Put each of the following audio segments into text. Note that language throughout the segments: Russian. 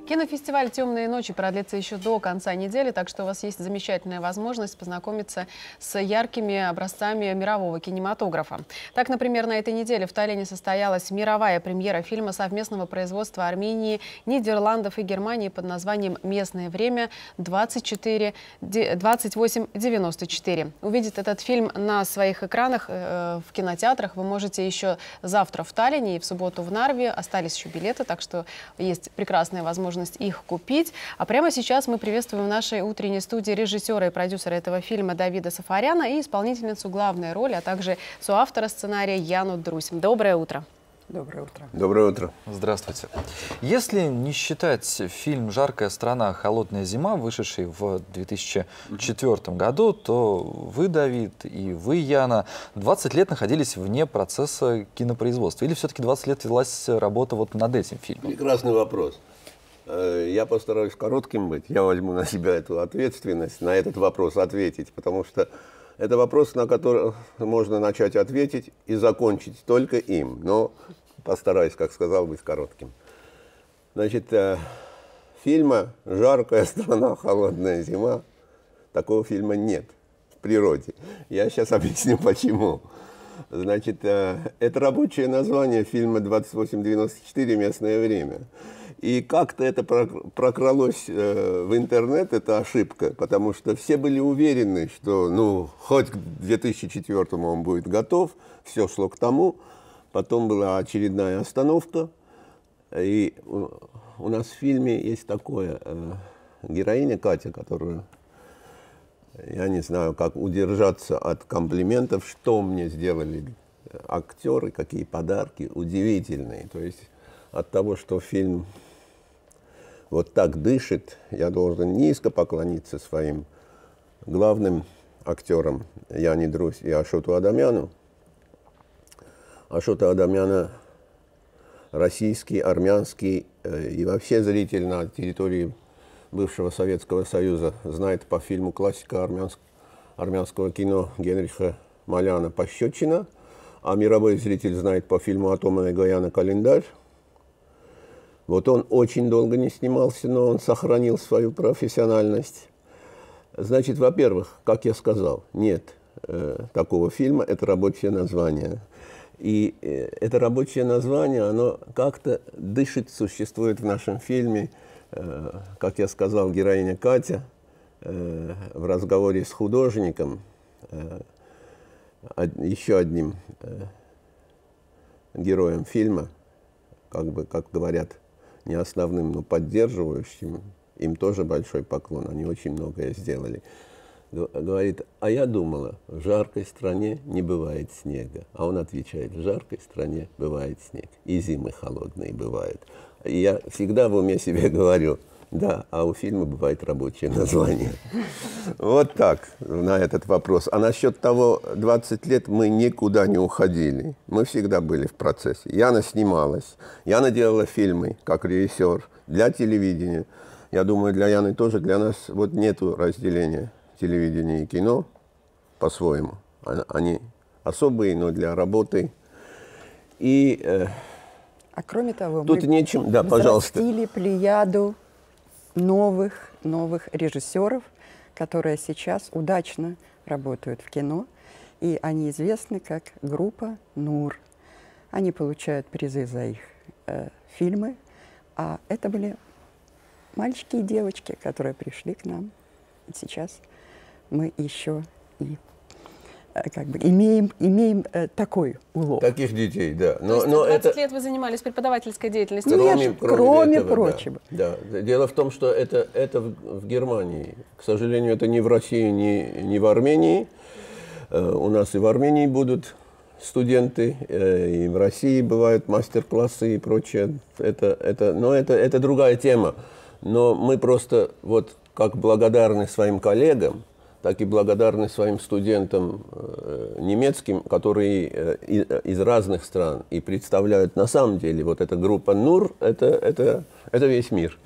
Кинофестиваль «Темные ночи» продлится еще до конца недели, так что у вас есть замечательная возможность познакомиться с яркими образцами мирового кинематографа. Так, например, на этой неделе в Таллине состоялась мировая премьера фильма совместного производства Армении, Нидерландов и Германии под названием «Местное время 2894». Увидеть этот фильм на своих экранах в кинотеатрах вы можете еще завтра в Таллине и в субботу в Нарве. Остались еще билеты, так что есть прекрасная возможность их купить. А прямо сейчас мы приветствуем в нашей утренней студии режиссера и продюсера этого фильма Давида Сафаряна и исполнительницу главной роли, а также соавтора сценария Яну Друзь. Доброе утро. Доброе утро. Доброе утро. Здравствуйте. Если не считать фильм «Жаркая страна. Холодная зима», вышедший в 2004 году, то вы, Давид, и вы, Яна, 20 лет находились вне процесса кинопроизводства. Или все-таки 20 лет велась работа вот над этим фильмом? Прекрасный вопрос. Я постараюсь коротким быть. Я возьму на себя эту ответственность, на этот вопрос ответить, потому что это вопрос, на который можно начать ответить и закончить только им. Но постараюсь, как сказал, быть коротким. Значит, фильма «Жаркая страна, холодная зима» такого фильма нет в природе. Я сейчас объясню, почему. Значит, это рабочее название фильма «2894. Местное время». И как-то это прокралось в интернет, это ошибка, потому что все были уверены, что ну, хоть к 2004-му он будет готов, все шло к тому. Потом была очередная остановка, и у нас в фильме есть такое, героиня Катя, которую, я не знаю, как удержаться от комплиментов, что мне сделали актеры, какие подарки, удивительные. То есть от того, что фильм вот так дышит, я должен низко поклониться своим главным актерам Яне Друзь и Ашоту Адамяну. Ашота Адамяна российский, армянский и вообще зритель на территории бывшего Советского Союза знает по фильму классика армянского кино Генриха Маляна «Пощечина», а мировой зритель знает по фильму Атома Эгояна «Календарь». Вот он очень долго не снимался, но он сохранил свою профессиональность. Значит, во-первых, как я сказал, нет такого фильма, это рабочее название. И это рабочее название, оно как-то дышит, существует в нашем фильме. Как я сказал, героиня Катя в разговоре с художником, еще одним героем фильма, как говорят, не основным, но поддерживающим, им тоже большой поклон, они очень многое сделали. Говорит, а я думала, в жаркой стране не бывает снега. А он отвечает, в жаркой стране бывает снег, и зимы холодные бывают. И я всегда в уме себе говорю, да, а у фильма бывает рабочее название. Вот так на этот вопрос. А насчет того, 20 лет мы никуда не уходили. Мы всегда были в процессе. Яна снималась. Яна делала фильмы как режиссер для телевидения. Я думаю, для Яны тоже, для нас вот нету разделения телевидения и кино по-своему. Они особые, но для работы. И а кроме того, тут мы нечем, да, пожалуйста. взрастили плеяду новых режиссеров, которые сейчас удачно работают в кино, и они известны как группа «Нур». Они получают призы за их фильмы, а это были мальчики и девочки, которые пришли к нам. И сейчас мы еще и как бы имеем такой улов. Таких детей, да. То есть 20 лет вы занимались преподавательской деятельностью? Кроме прочего. Да. Дело в том, что это в Германии. К сожалению, это не в России, не в Армении. У нас и в Армении будут студенты, и в России бывают мастер-классы и прочее. Это другая тема. Но мы просто вот как благодарны своим коллегам, так и благодарны своим студентам немецким, которые из разных стран и представляют на самом деле вот эта группа «Нур» – это весь мир.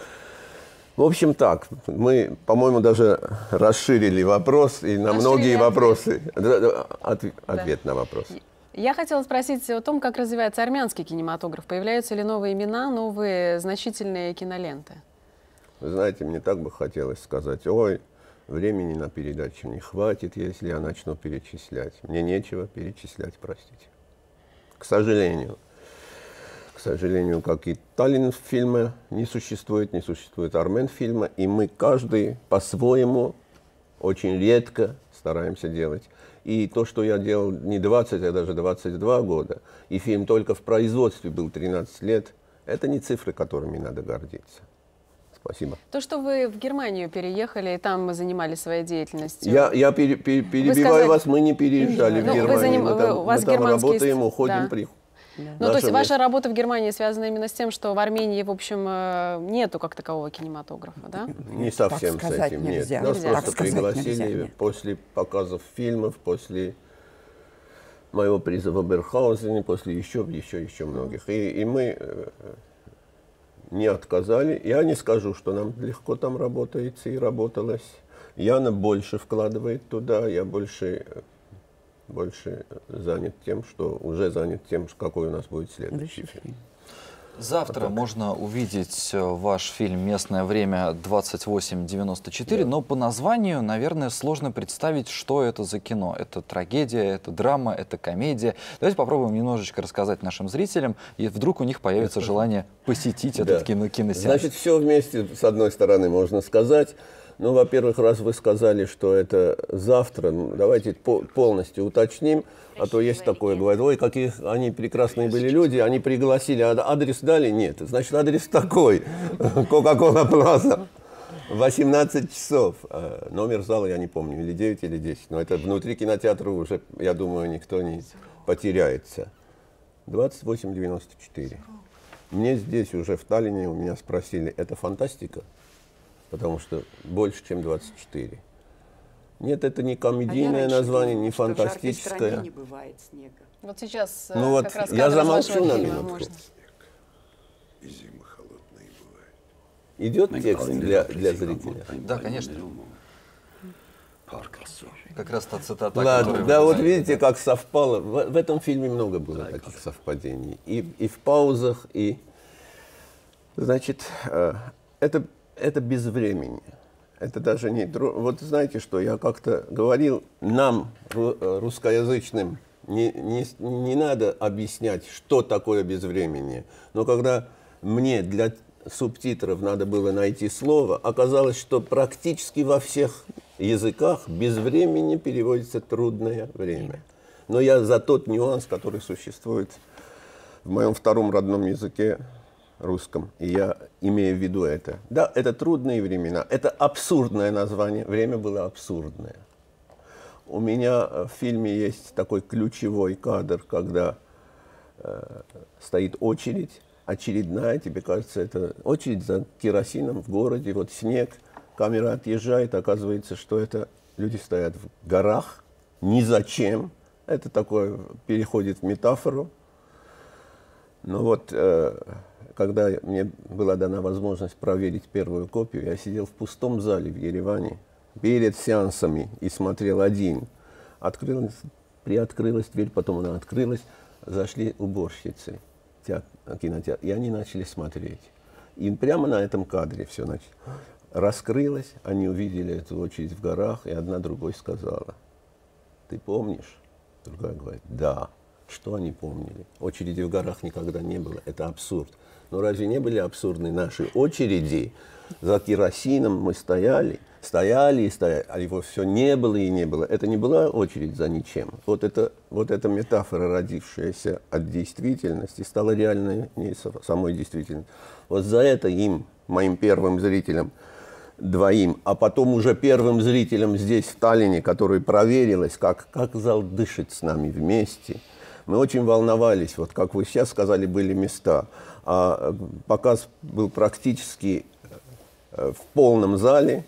В общем, так, мы, по-моему, даже расширили вопрос и на многие вопросы. Ответ на вопрос. Я хотела спросить о том, как развивается армянский кинематограф. Появляются ли новые имена, новые значительные киноленты? Вы знаете, мне так бы хотелось сказать, ой, времени на передачу не хватит, если я начну перечислять. Мне нечего перечислять, простите. К сожалению. К сожалению, как и Таллин фильма не существует Армен фильма, и мы каждый по-своему очень редко стараемся делать. И то, что я делал не 20, а даже 22 года, и фильм только в производстве был 13 лет, это не цифры, которыми надо гордиться. Спасибо. То, что вы в Германию переехали, и там мы занимались своей деятельностью. Я перебиваю вас, мы не переезжали в Германию. Мы там работаем, уходим, да. приходим. Да. Ну, то есть ваша работа в Германии связана именно с тем, что в Армении, в общем, нету как такового кинематографа, да? Не совсем с этим, нет. Нас просто пригласили после показов фильмов, после моего приза в Оберхаузене, после еще многих. И мы не отказали. Я не скажу, что нам легко там работается и работалось. Яна больше вкладывает туда, я больше занят тем, какой у нас будет следующий фильм. Завтра можно увидеть ваш фильм «Местное время 2894», но по названию, наверное, сложно представить, что это за кино. Это трагедия, это драма, это комедия. Давайте попробуем немножечко рассказать нашим зрителям, и вдруг у них появится желание посетить этот киносеанс. Значит, все вместе, с одной стороны, можно сказать. Ну, во-первых, раз вы сказали, что это завтра, давайте полностью уточним, а то есть такое, говорят, ой, какие они прекрасные были люди, они пригласили, а адрес дали? Нет, значит, адрес такой, Кока-Кола Плаза, 18 часов. Номер зала я не помню, или 9, или 10, но это внутри кинотеатра уже, я думаю, никто не потеряется. 2894. Мне здесь уже в Таллине, у меня спросили, это фантастика? Потому что больше, чем 24. Нет, это не комедийное название, не фантастическое. Не бывает снега. Вот сейчас ну вот как раз я замолчу на фильма минутку. И зимы холодные бывают. Идет текст для зрителя? Да, конечно. Как раз та цитата, Ладно, да, вот видите, как совпало. В этом фильме много было таких совпадений. И в паузах, и... Значит, это без времени. Это даже не... Вот знаете что, я как-то говорил, нам, русскоязычным, не надо объяснять, что такое безвременье. Но когда мне для субтитров надо было найти слово, оказалось, что практически во всех языках безвремени переводится трудное время. Но я за тот нюанс, который существует в моем втором родном языке, русском, и я имею в виду это. Да, это трудные времена, это абсурдное название, время было абсурдное. У меня в фильме есть такой ключевой кадр, когда стоит очередь, очередная, тебе кажется, это очередь за керосином в городе, вот снег, камера отъезжает, оказывается, что это люди стоят в горах, ни зачем, это такое переходит в метафору. Но вот когда мне была дана возможность проверить первую копию, я сидел в пустом зале в Ереване перед сеансами и смотрел один. Приоткрылась дверь, потом она открылась, зашли уборщицы кинотеатра, и они начали смотреть. И прямо на этом кадре все раскрылось, они увидели эту очередь в горах, и одна другой сказала: «Ты помнишь?» Другая говорит: «Да». Что они помнили? Очереди в горах никогда не было. Это абсурд. Но разве не были абсурдны наши очереди? За керосином мы стояли, а его все не было и не было. Это не была очередь за ничем. Вот эта метафора, родившаяся от действительности, стала реальной самой действительностью. Вот за это им, моим первым зрителям, двоим, а потом уже первым зрителям здесь, в Таллине, который проверилось, как зал дышит с нами вместе. Мы очень волновались, вот как вы сейчас сказали, были места. А показ был практически в полном зале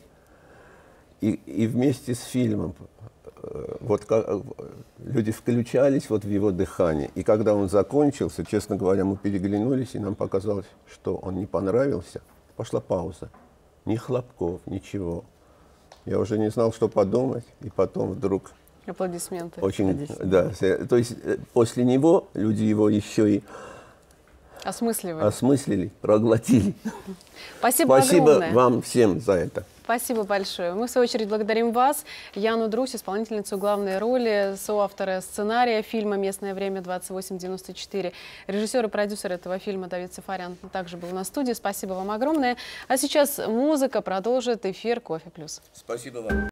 и вместе с фильмом. Вот люди включались вот в его дыхание. И когда он закончился, честно говоря, мы переглянулись, и нам показалось, что он не понравился. Пошла пауза. Ни хлопков, ничего. Я уже не знал, что подумать. И потом вдруг Аплодисменты. Очень, да. То есть после него люди его еще и Осмысливали. осмыслили, проглотили. Спасибо Спасибо огромное. вам всем за это. Спасибо большое. Мы, в свою очередь, благодарим вас, Яну Друсь, исполнительницу главной роли, соавтора сценария фильма «Местное время 2894». Режиссер и продюсер этого фильма Давид Сафарян также был на студии. Спасибо вам огромное. А сейчас музыка продолжит эфир «Кофе плюс». Спасибо вам.